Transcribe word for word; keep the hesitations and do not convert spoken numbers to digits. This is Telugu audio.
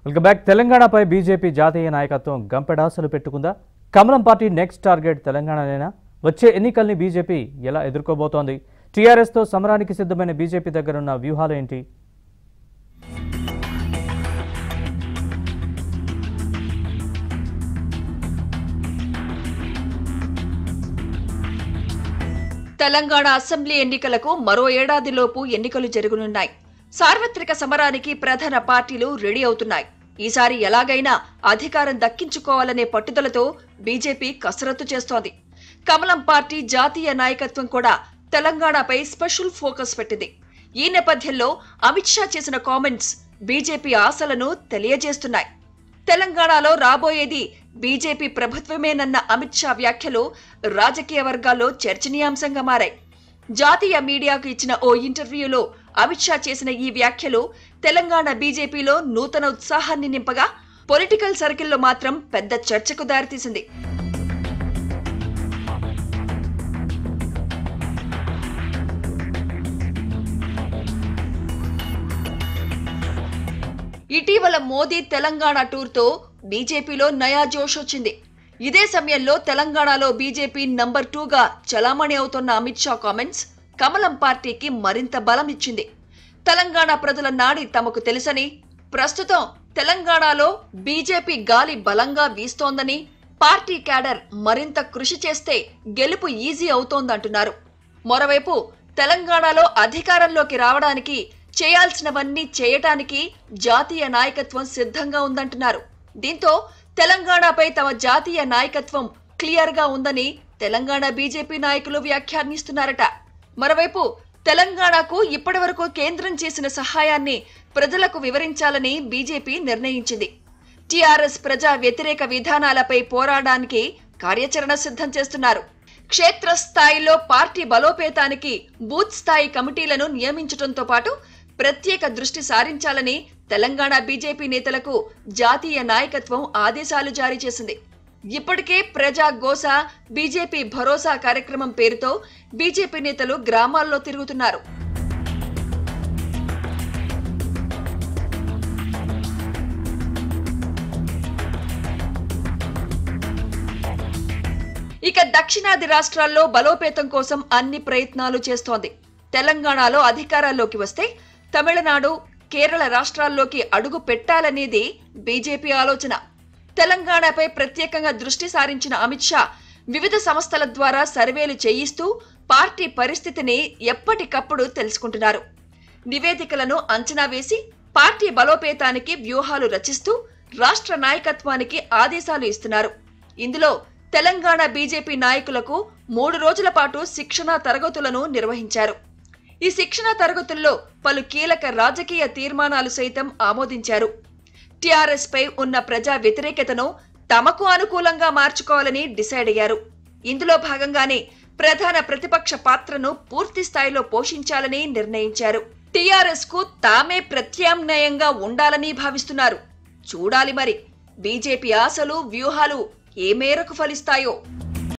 Welcome back. తెలంగాణపై బీజేపీ జాతీయ నాయకత్వం గంపెడాసలు పెట్టుకుందా? కమలం పార్టీ నెక్స్ట్ టార్గెట్ తెలంగాణనేనా? వచ్చే ఎన్నికల్ని బీజేపీ ఎలా ఎదుర్కోబోతోంది? టీఆర్ఎస్తో సమరానికి సిద్ధమైన బీజేపీ దగ్గరున్న వ్యూహాలు ఏంటి? తెలంగాణ అసెంబ్లీ ఎన్నికలకు మరో ఏడాదిలోపు ఎన్నికలు జరగనున్నాయి. సార్వత్రిక సమరానికి ప్రధాన పార్టీలు రెడీ అవుతున్నాయి. ఈసారి ఎలాగైనా అధికారం దక్కించుకోవాలనే పట్టుదలతో బీజేపీ కసరత్తు చేస్తోంది. కమలం పార్టీ జాతీయ నాయకత్వం కూడా తెలంగాణపై స్పెషల్ ఫోకస్ పెట్టింది. ఈ నేపథ్యంలో అమిత్ షా చేసిన కామెంట్స్ బీజేపీ ఆశలను తెలియజేస్తున్నాయి. తెలంగాణలో రాబోయేది బీజేపీ ప్రభుత్వమేనన్న అమిత్ షా వ్యాఖ్యలు రాజకీయ వర్గాల్లో చర్చనీయాంశంగా మారాయి. జాతీయ మీడియాకు ఇచ్చిన ఓ ఇంటర్వ్యూలో అమిత్ షా చేసిన ఈ వ్యాఖ్యలు తెలంగాణ బీజేపీలో నూతన ఉత్సాహాన్ని నింపగా, పొలిటికల్ సర్కిల్లో మాత్రం పెద్ద చర్చకు దారితీసింది. ఇటీవల మోదీ తెలంగాణ టూర్తో బీజేపీలో నయా జోష్ వచ్చింది. ఇదే సమయంలో తెలంగాణలో బీజేపీ నంబర్ టూగా చలామణి అవుతున్న అమిత్ షా కామెంట్స్ కమలం పార్టీకి మరింత బలం ఇచ్చింది. తెలంగాణ ప్రజల నాడి తమకు తెలుసని, ప్రస్తుతం తెలంగాణలో బీజేపీ గాలి బలంగా వీస్తోందని, పార్టీ క్యాడర్ మరింత కృషి చేస్తే గెలుపు ఈజీ అవుతోందంటున్నారు. మరోవైపు తెలంగాణలో అధికారంలోకి రావడానికి చేయాల్సినవన్నీ చేయటానికి జాతీయ నాయకత్వం సిద్ధంగా ఉందంటున్నారు. దీంతో తెలంగాణపై తమ జాతీయ నాయకత్వం క్లియర్ గా ఉందని తెలంగాణ బీజేపీ నాయకులు వ్యాఖ్యానిస్తున్నారట. మరోవైపు తెలంగాణకు ఇప్పటి వరకు కేంద్రం చేసిన సహాయాన్ని ప్రజలకు వివరించాలని బీజేపీ నిర్ణయించింది. టీఆర్ఎస్ ప్రజా వ్యతిరేక విధానాలపై పోరాడడానికి కార్యాచరణ సిద్ధం చేస్తున్నారు. క్షేత్రస్థాయిలో పార్టీ బలోపేతానికి బూత్ స్థాయి కమిటీలను నియమించడంతో పాటు ప్రత్యేక దృష్టి సారించాలని తెలంగాణ బీజేపీ నేతలకు జాతీయ నాయకత్వం ఆదేశాలు జారీ చేసింది. ఇప్పటికే ప్రజా గోస, బీజేపీ భరోసా కార్యక్రమం పేరుతో బీజేపీ నేతలు గ్రామాల్లో తిరుగుతున్నారు. ఇక దక్షిణాది రాష్ట్రాల్లో బలోపేతం కోసం అన్ని ప్రయత్నాలు చేస్తోంది. తెలంగాణలో అధికారాల్లోకి వస్తే తమిళనాడు, కేరళ రాష్ట్రాల్లోకి అడుగు పెట్టాలనేది బీజేపీ ఆలోచన. తెలంగాణపై ప్రత్యేకంగా దృష్టి సారించిన అమిత్ షా వివిధ సంస్థల ద్వారా సర్వేలు చేయిస్తూ పార్టీ పరిస్థితిని ఎప్పటికప్పుడు తెలుసుకుంటున్నారు. నివేదికలను అంచనా వేసి పార్టీ బలోపేతానికి వ్యూహాలు రచిస్తూ రాష్ట్ర నాయకత్వానికి ఆదేశాలు ఇస్తున్నారు. ఇందులో తెలంగాణ బీజేపీ నాయకులకు మూడు రోజుల పాటు శిక్షణా తరగతులను నిర్వహించారు. ఈ శిక్షణా తరగతుల్లో పలు కీలక రాజకీయ తీర్మానాలు సైతం ఆమోదించారు. టీఆర్ఎస్ పై ఉన్న ప్రజా వ్యతిరేకతను తమకు అనుకూలంగా మార్చుకోవాలని డిసైడ్ అయ్యారు. ఇందులో భాగంగానే ప్రధాన ప్రతిపక్ష పాత్రను పూర్తి స్థాయిలో పోషించాలని నిర్ణయించారు. టీఆర్ఎస్ కు తామే ప్రత్యామ్నాయంగా ఉండాలని భావిస్తున్నారు. చూడాలి మరి బీజేపీ ఆశలు, వ్యూహాలు ఏ మేరకు ఫలిస్తాయో.